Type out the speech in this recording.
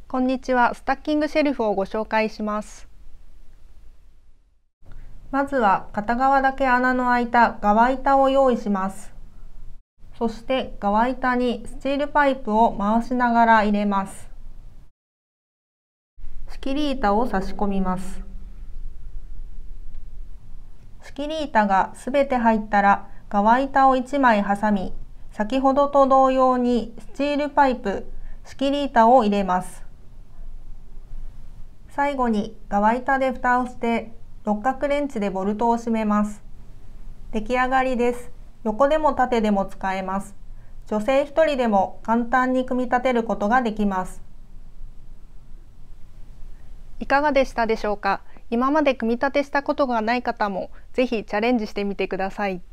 こんにちは。スタッキングシェルフをご紹介します。まずは片側だけ穴の開いた側板を用意します。そして側板にスチールパイプを回しながら入れます。仕切り板を差し込みます。仕切り板がすべて入ったら側板を1枚挟み、先ほどと同様にスチールパイプ、仕切り板を入れます。最後に側板で蓋をして六角レンチでボルトを締めます。出来上がりです。横でも縦でも使えます。女性一人でも簡単に組み立てることができます。いかがでしたでしょうか。今まで組み立てしたことがない方もぜひチャレンジしてみてください。